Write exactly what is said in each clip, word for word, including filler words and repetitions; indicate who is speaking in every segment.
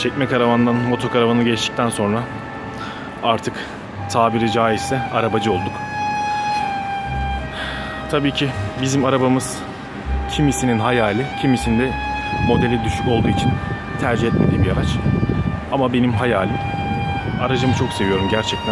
Speaker 1: çekme karavandan motokaravanı geçtikten sonra artık tabiri caizse arabacı olduk. Tabii ki bizim arabamız kimisinin hayali, kimisinde modeli düşük olduğu için tercih etmediği bir araç. Ama benim hayalim. Aracımı çok seviyorum gerçekten.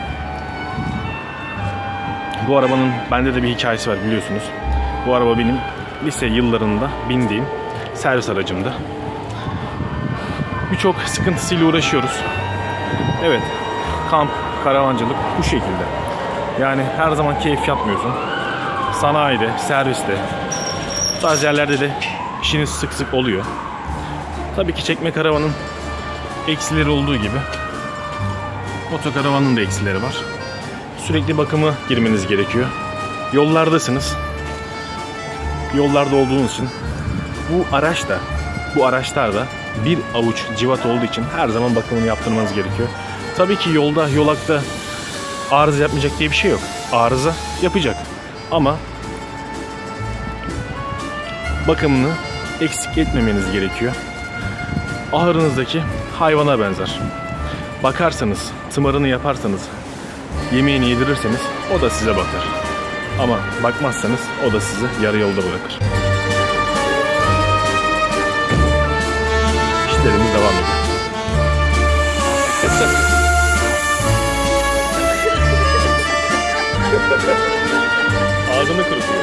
Speaker 1: Bu arabanın bende de bir hikayesi var biliyorsunuz. Bu araba benim lise yıllarında bindiğim servis aracımdı. Birçok sıkıntısıyla uğraşıyoruz. Evet, kamp, karavancılık bu şekilde. Yani her zaman keyif yapmıyorsun. Sanayide, serviste, bazı yerlerde de işiniz sık sık oluyor. Tabii ki çekme karavanın eksileri olduğu gibi motokaravanın da eksileri var. Sürekli bakımı girmeniz gerekiyor. Yollardasınız. Yollarda olduğunuz için bu araç da, bu araçlar da bir avuç civat olduğu için her zaman bakımını yaptırmanız gerekiyor. Tabii ki yolda, yolakta arıza yapmayacak diye bir şey yok. Arıza yapacak. Ama bakımını eksik etmemeniz gerekiyor. Ahırınızdaki hayvana benzer. Bakarsanız, tımarını yaparsanız, yemeğini yedirirseniz o da size bakar. Ama bakmazsanız o da sizi yarı yolda bırakır. İşlerimiz devam ediyor. Ağzını kurutuyor.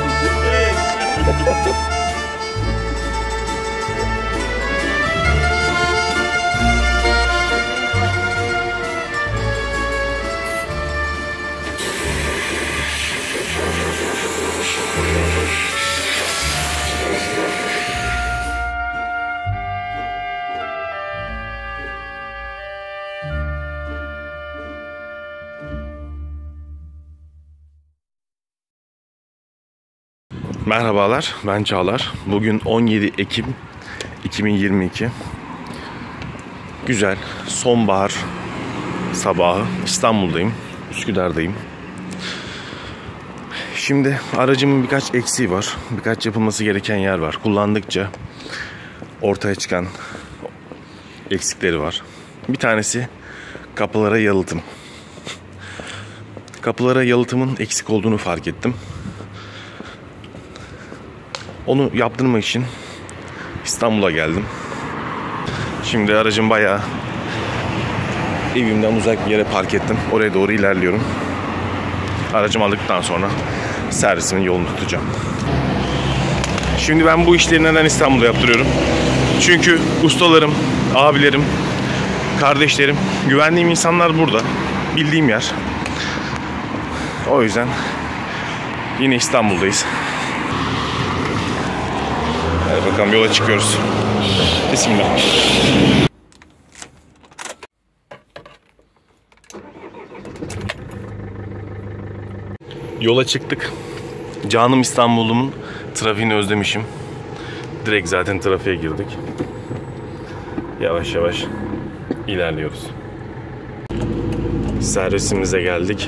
Speaker 1: Merhabalar, ben Çağlar. Bugün on yedi Ekim iki bin yirmi iki. Güzel, sonbahar sabahı. İstanbul'dayım, Üsküdar'dayım. Şimdi aracımın birkaç eksiği var. Birkaç yapılması gereken yer var. Kullandıkça ortaya çıkan eksikleri var. Bir tanesi kapılara yalıtım. Kapılara yalıtımın eksik olduğunu fark ettim. Onu yaptırmak için İstanbul'a geldim. Şimdi aracım bayağı evimden uzak bir yere park ettim. Oraya doğru ilerliyorum. Aracımı aldıktan sonra servisimin yolunu tutacağım. Şimdi ben bu işleri neden İstanbul'da yaptırıyorum? Çünkü ustalarım, abilerim, kardeşlerim, güvendiğim insanlar burada. Bildiğim yer. O yüzden yine İstanbul'dayız. Hadi bakalım, yola çıkıyoruz. Bismillah. Yola çıktık. Canım İstanbul'umun trafiğini özlemişim. Direkt zaten trafiğe girdik. Yavaş yavaş ilerliyoruz. Servisimize geldik.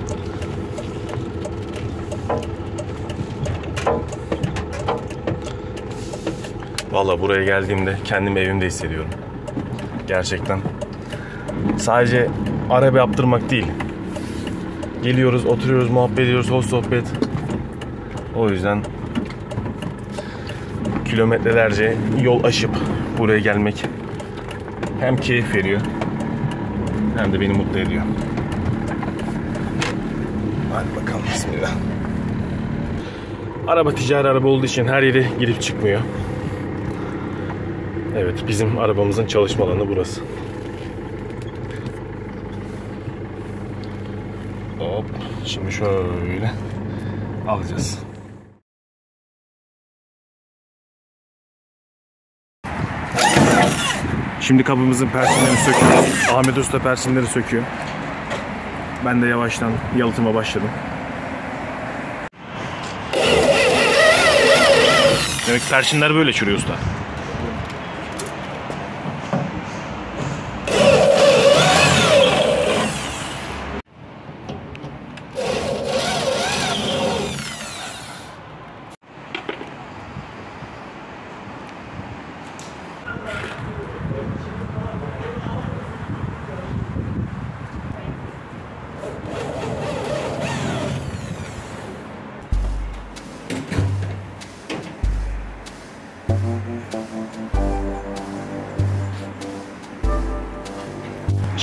Speaker 1: Vallahi buraya geldiğimde kendimi evimde hissediyorum. Gerçekten. Sadece araba yaptırmak değil. Geliyoruz, oturuyoruz, muhabbet ediyoruz, hoş sohbet. O yüzden kilometrelerce yol aşıp buraya gelmek hem keyif veriyor hem de beni mutlu ediyor. Hadi bakalım, bismillah. Araba ticari araba olduğu için her yere girip çıkmıyor. Evet, bizim arabamızın çalışma alanı burası. Hop, şimdi şöyle alacağız. Şimdi kapımızın persinlerini söküyoruz. Ahmet Usta persinleri söküyor. Ben de yavaştan yalıtıma başladım. Demek persinler böyle çürüyor usta.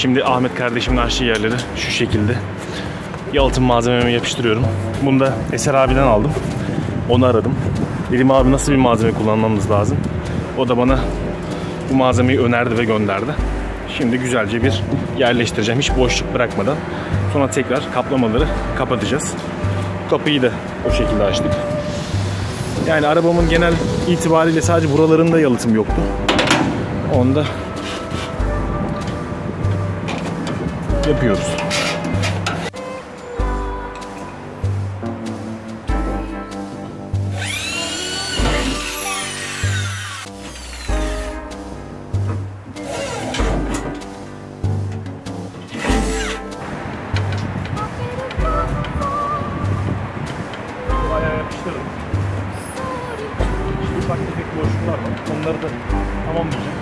Speaker 1: Şimdi Ahmet kardeşimin açtığı yerleri şu şekilde yalıtım malzememi yapıştırıyorum. Bunu da Eser abiden aldım. Onu aradım. Dedim abi nasıl bir malzeme kullanmamız lazım. O da bana bu malzemeyi önerdi ve gönderdi. Şimdi güzelce bir yerleştireceğim. Hiç boşluk bırakmadan. Sonra tekrar kaplamaları kapatacağız. Kapıyı da o şekilde açtık. Yani arabamın genel itibariyle sadece buralarında yalıtım yoktu. Onu da yapıyoruz. Bayağı yapıştırdım. Şimdi ufak tefek boşluklar var. Onları da tamamlayacağım.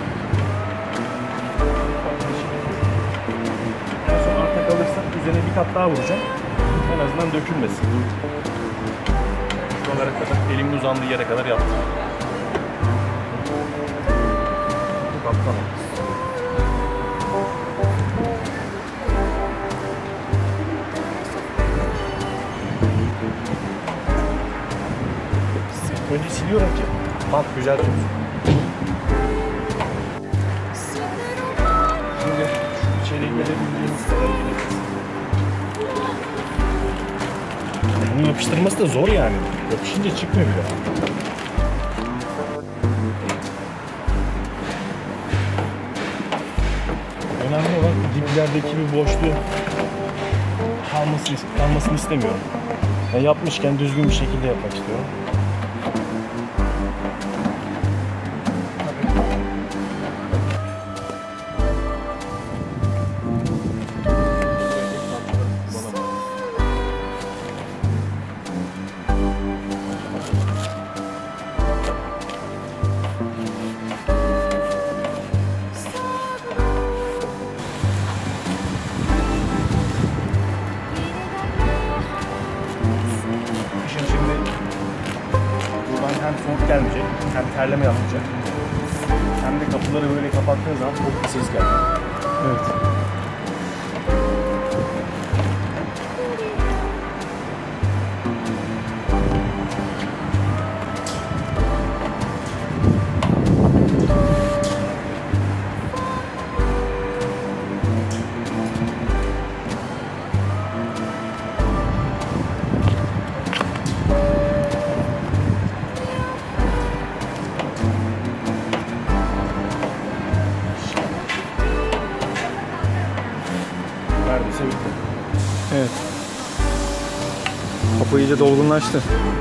Speaker 1: En son arta kalırsa üzerine bir kat daha vuracağım. En azından dökülmesin. Şuralara kadar, elimin uzandığı yere kadar yaptım. Bu kaplamam. Önce siliyorum ki bant güzel tutsun. Şimdi içeriye gelebildiğimiz kadar gelebiliriz. Bunun yapıştırması da zor yani. Yapışınca çıkmıyor bile. Önemli olan diplerdeki bir boşluğu kalması, kalmasını istemiyorum. Yani yapmışken düzgün bir şekilde yapmak istiyorum. Hem soğuk gelmeyecek, hem terleme yapmayacak. Hem de kapıları böyle kapattığın zaman çok bir ses gelmiyor. Evet. Neredeyse bitti.
Speaker 2: Evet. Kapı iyice dolgunlaştı.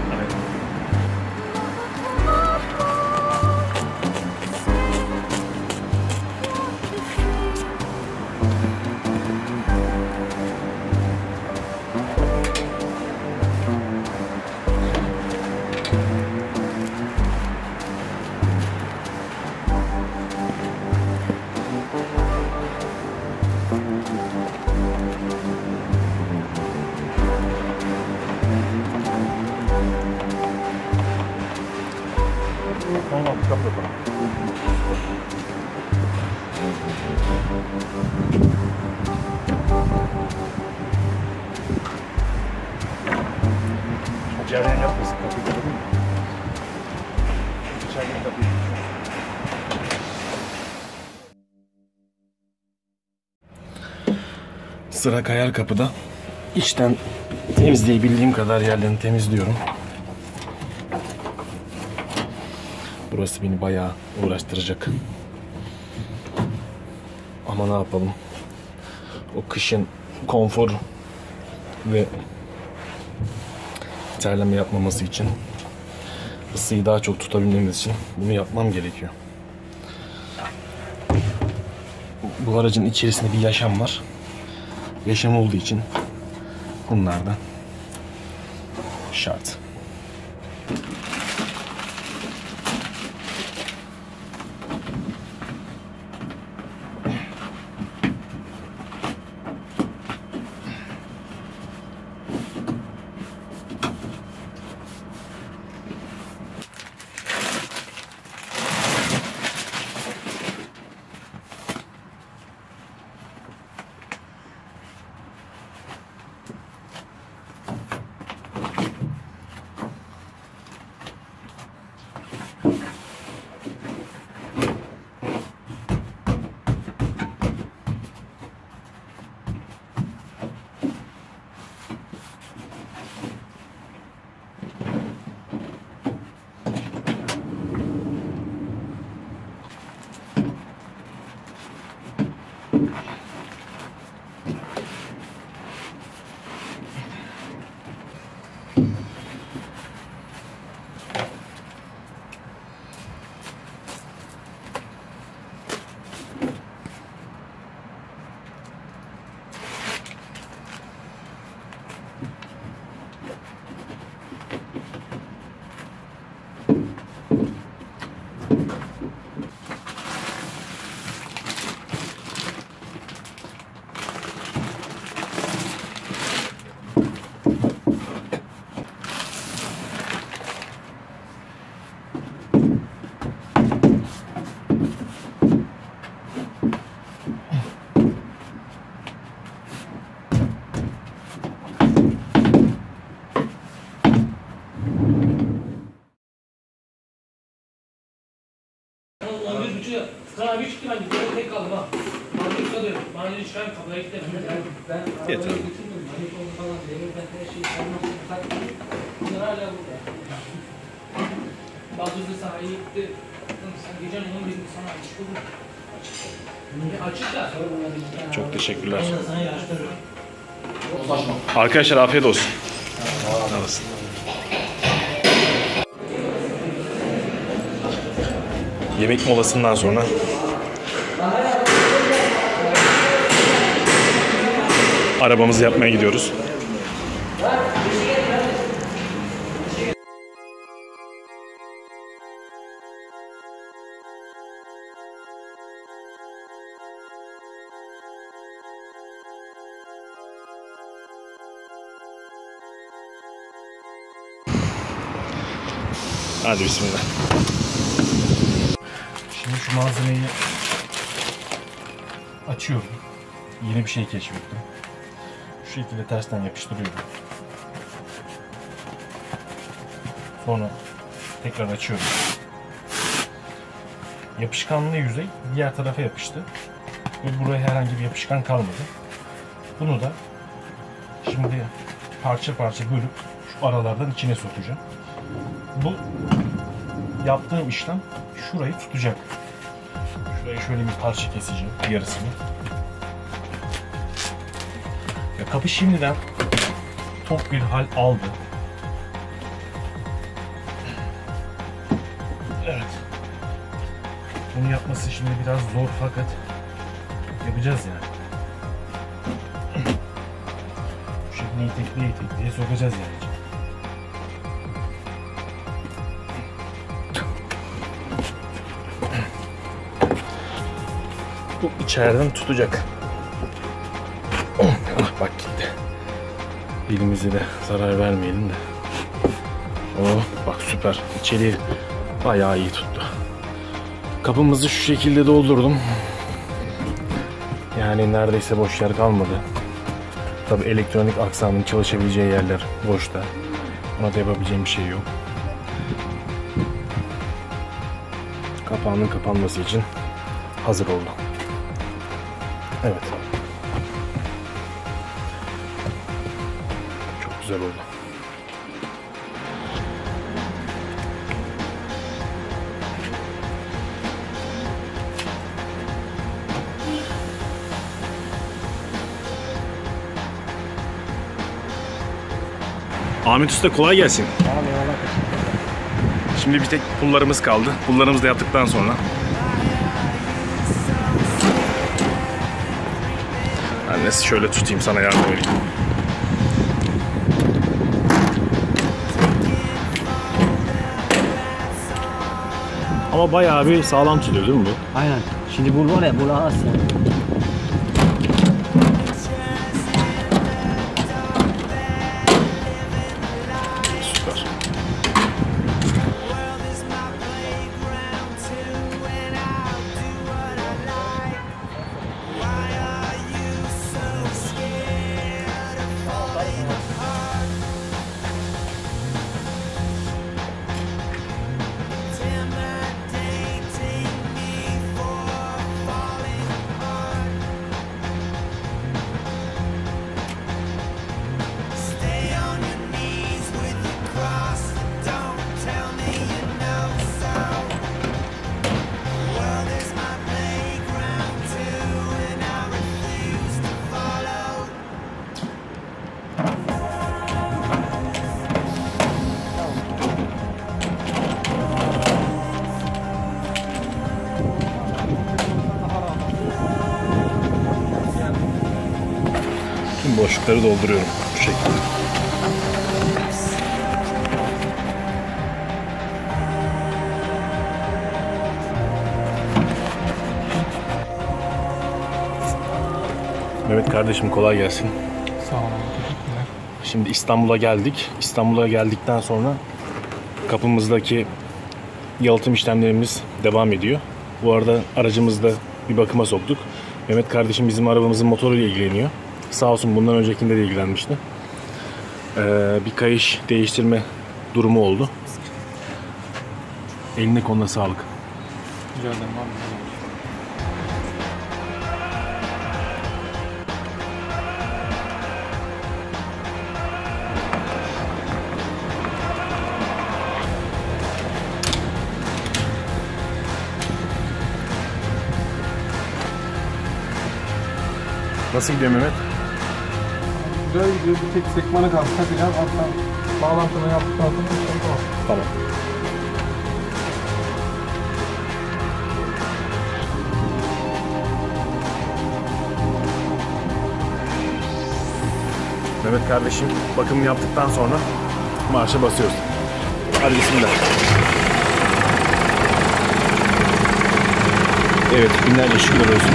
Speaker 1: Tamam, kapı yapalım. İçeriden yapmasın, kapıyı kapatın mı? İçeriden kapıyı. Sıra kayar kapıda. İçten temizleyebildiğim kadar yerlerini temizliyorum. Burası beni bayağı uğraştıracak. Ama ne yapalım? O kışın konfor ve terleme yapmaması için, ısıyı daha çok tutabilmemiz için bunu yapmam gerekiyor. Bu aracın içerisinde bir yaşam var. Yaşam olduğu için bunlardan şart. Getir abi. Çok teşekkürler. Arkadaşlar afiyet olsun. Sağ olasın. Yemek molasından sonra arabamızı yapmaya gidiyoruz. Hadi bismillah. Şimdi şu malzemeyi açıyorum. Yeni bir şey keşfettim. Şu şekilde tersten yapıştırıyorum. Sonra tekrar açıyorum. Yapışkanlı yüzey diğer tarafa yapıştı. Ve buraya herhangi bir yapışkan kalmadı. Bunu da şimdi parça parça bölüp şu aralardan içine sokacağım. Bu yaptığım işlem şurayı tutacak. Şurayı şöyle bir parça keseceğim, yarısını. Ya kapı şimdiden tok bir hal aldı. Evet. Bunu yapması şimdi biraz zor fakat yapacağız yani. Bu şekilde itekliye itekliye sokacağız yani. Bu içeriden tutacak. Ah bak gitti. Elimize de zarar vermeyelim de. Oh bak süper. İçeriği bayağı iyi tuttu. Kapımızı şu şekilde doldurdum. Yani neredeyse boş yer kalmadı. Tabi elektronik aksamın çalışabileceği yerler boşta. Ona da yapabileceğim bir şey yok. Kapağının kapanması için hazır oldu. Evet. Çok güzel oldu. Ahmet Usta kolay gelsin. Şimdi bir tek pullarımız kaldı. Pullarımızı da yaptıktan sonra ben de şöyle tutayım, sana yardım edeyim. Ama bayağı bir sağlam tutuyor değil mi bu?
Speaker 3: Aynen. Şimdi bu var ya, bu az yani.
Speaker 1: Süper. Tüm boşlukları dolduruyorum bu şekilde. Mehmet kardeşim kolay gelsin.
Speaker 2: Sağ olun. Teşekkürler.
Speaker 1: Şimdi İstanbul'a geldik. İstanbul'a geldikten sonra kapımızdaki yalıtım işlemlerimiz devam ediyor. Bu arada aracımızda bir bakıma soktuk. Mehmet kardeşim bizim arabamızın motoruyla ilgileniyor. Sağ olsun bundan öncekinde de ilgilenmişti. Ee, bir kayış değiştirme durumu oldu. Eline koluna sağlık.
Speaker 2: Rica ederim abi.
Speaker 1: Nasıl gidiyor Mehmet?
Speaker 2: Güzel gidiyor. Bir tek sekmanı kaldı. Takacağım. Hatta bağlantını yaptıktan sonra şey tamam.
Speaker 1: Tamam. Mehmet kardeşim bakımını yaptıktan sonra marşa basıyoruz. Hadi bismillah. Evet, binlerce şükürler olsun.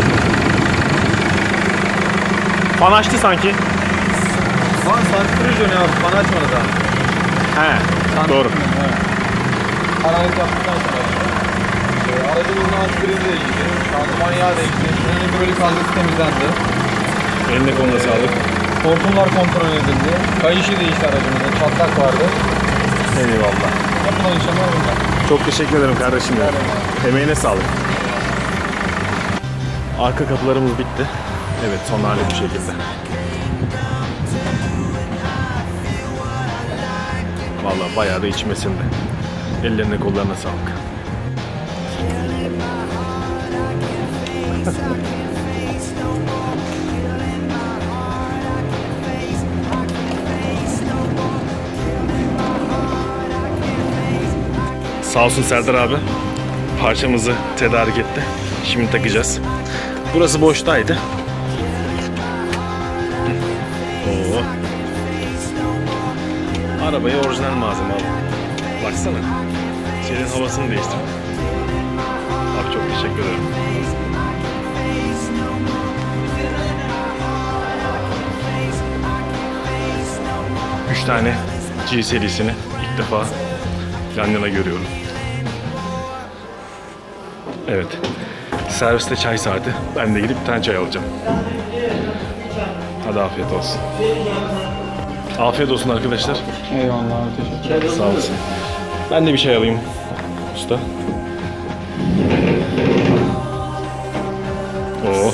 Speaker 1: Fan açtı sanki.
Speaker 2: Fan santrifüj dönüyor abi. Fan açmadı daha.
Speaker 1: He, doğru.
Speaker 2: Evet. Hararet yaptıktan sonra. Ee, aracımızın antifrizi değişti. Şanzıman yağı değişti. Freni hidrolik halkası temizlendi.
Speaker 1: Eline koluna sağlık.
Speaker 2: Hortumlar kontrol edildi. Kayışı değişti aracımızda. Çatlak vardı.
Speaker 1: Eyvallah.
Speaker 2: Yapılan işlemler bunlar.
Speaker 1: Çok teşekkür ederim kardeşim. Ya. Emeğine sağlık. Arka kapılarımız bitti. Evet, son hali bu şekilde. Vallahi bayağı da içmesinde. Ellerine kollarına sağlık. Sağ olsun Serdar abi. Parçamızı tedarik etti. Şimdi takacağız. Burası boştaydı. Oo. Arabaya orijinal malzeme aldım. Baksana. Şeyin havasını değiştirdim. Abi çok teşekkür ederim. Üç tane G serisini ilk defa yan yana görüyorum. Evet. Serviste çay saati. Ben de gidip bir tane çay alacağım. Hadi afiyet olsun. Afiyet olsun arkadaşlar.
Speaker 2: Eyvallah abi. Teşekkür ederim.
Speaker 1: Sağ olasın. Ben de bir şey alayım usta. Oo.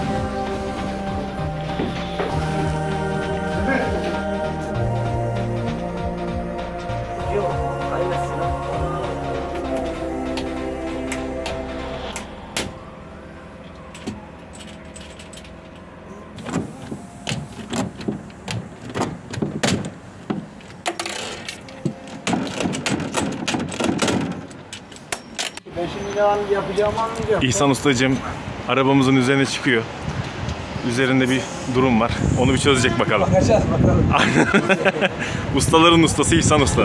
Speaker 3: Ben şimdi devam yapacağımı anlayacağım.
Speaker 1: İhsan ustacığım arabamızın üzerine çıkıyor. Üzerinde bir durum var. Onu bir çözecek bakalım.
Speaker 3: Bakacağız bakalım.
Speaker 1: Ustaların ustası İhsan Usta.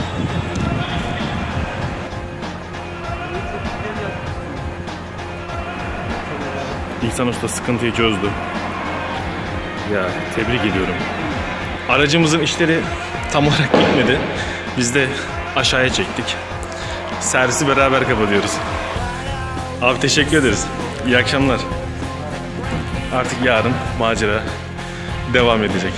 Speaker 1: İhsan Usta sıkıntıyı çözdü. Ya tebrik ediyorum. Aracımızın işleri tam olarak bitmedi. Biz de aşağıya çektik. Servisi beraber kapatıyoruz. Abi teşekkür ederiz. İyi akşamlar. Artık yarın macera devam edecek.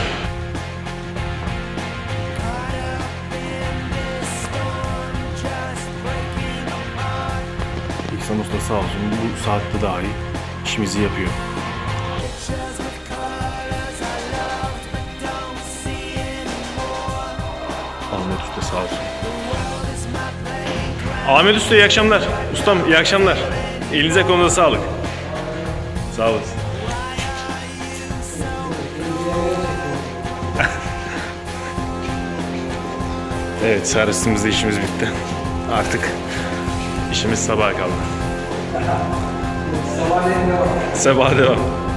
Speaker 1: İhsan Usta sağ olsun bu saatte dahi işimizi yapıyor. Ahmet Usta sağ olsun. Ahmet Usta iyi akşamlar. Ustam iyi akşamlar. Elinize konuda sağlık. Sağ olasın. Evet, servisimizde işimiz bitti. Artık işimiz sabaha kaldı. Sabaha devam.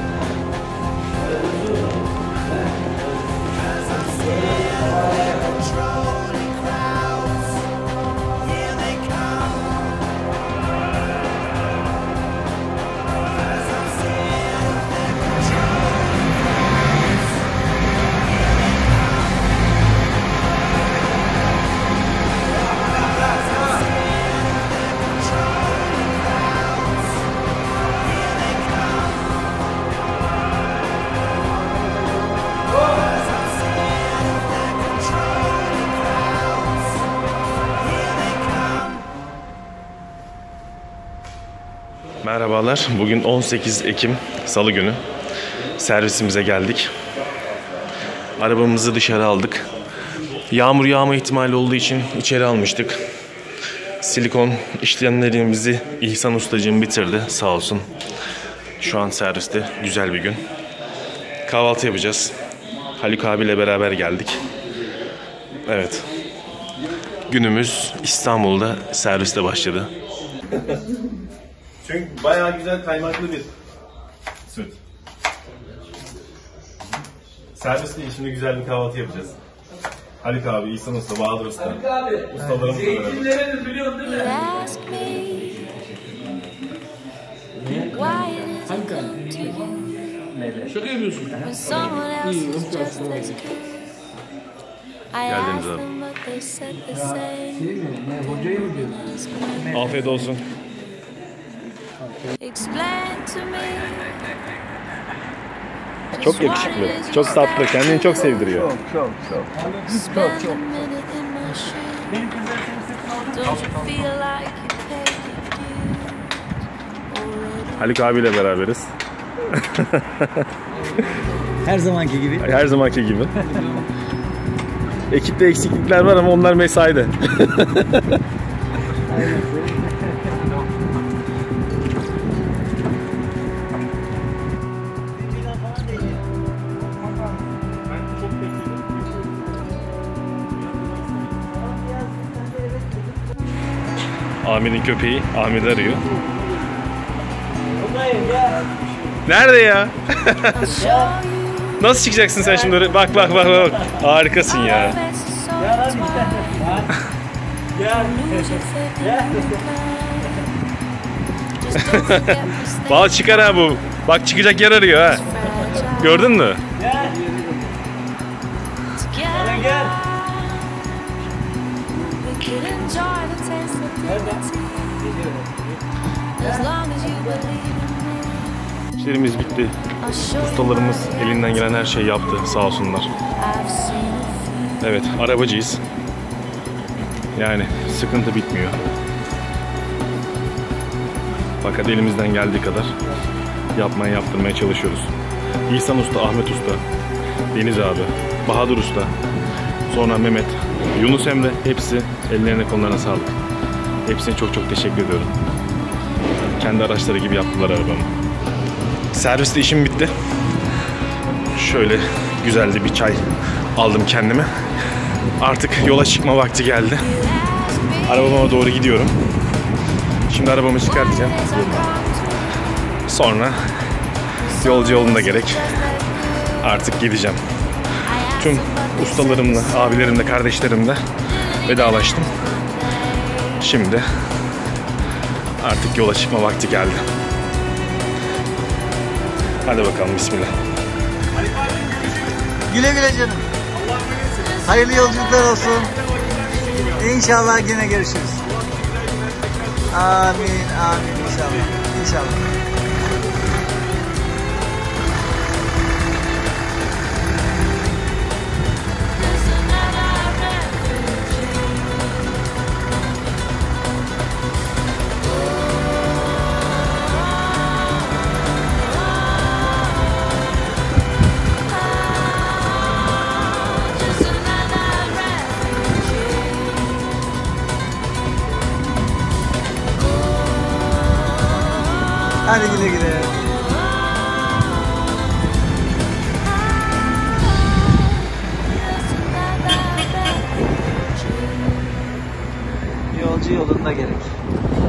Speaker 1: Merhabalar. Bugün on sekiz Ekim Salı günü. Servisimize geldik. Arabamızı dışarı aldık. Yağmur yağma ihtimali olduğu için içeri almıştık. Silikon işlemlerimizi İhsan Ustacığım bitirdi. Sağ olsun. Şu an serviste güzel bir gün. Kahvaltı yapacağız. Haluk abiyle beraber geldik. Evet. Günümüz İstanbul'da serviste başladı. Çünkü bayağı güzel kaymaklı bir süt. Serviste şimdi güzel bir kahvaltı yapacağız. Haluk abi, İhsan Usta, Bahadır Usta. Haluk abi, ustalarımızla beraber.
Speaker 4: Zeytinlerini biliyorsun değil mi? Şaka yapıyorsun.
Speaker 1: Geldiniz abi.
Speaker 3: Hocayı mı diyorsun?
Speaker 1: Afiyet olsun. Çok yakışıklı, çok tatlı, kendini çok sevdiriyor.
Speaker 3: Çok çok çok. Çok çok.
Speaker 1: Haluk abiyle beraberiz.
Speaker 3: Her zamanki gibi.
Speaker 1: Her zamanki gibi. Ekipte eksiklikler var ama onlar mesaide. Amir'in köpeği Ahmet arıyor. Nerede ya? Nasıl çıkacaksın sen şimdi oraya? Bak bak bak bak. Harikasın ya. Bal çıkar ha bu. Bak çıkacak yer arıyor ha. Gördün mü? İşlerimiz bitti. Ustalarımız elinden gelen her şeyi yaptı, sağ olsunlar. Evet, arabacıyız. Yani sıkıntı bitmiyor. Fakat elimizden geldiği kadar yapmaya yaptırmaya çalışıyoruz. İhsan Usta, Ahmet Usta, Deniz abi, Bahadır Usta, sonra Mehmet, Yunus Emre, hepsi ellerine kollarına sağlık. Hepsine çok çok teşekkür ediyorum. Kendi araçları gibi yaptılar arabamı. Serviste işim bitti. Şöyle güzel de bir çay aldım kendime. Artık yola çıkma vakti geldi. Arabama doğru gidiyorum. Şimdi arabamı çıkartacağım. Sonra yolcu yolunda gerek. Artık gideceğim. Tüm ustalarımla, abilerimle, kardeşlerimle vedalaştım. Şimdi artık yola çıkma vakti geldi. Hadi bakalım, bismillah.
Speaker 5: Güle güle canım. Hayırlı yolculuklar olsun. İnşallah yine görüşürüz. Amin, amin inşallah. İnşallah. Hadi güle güle. Yolcu yolunda gerek.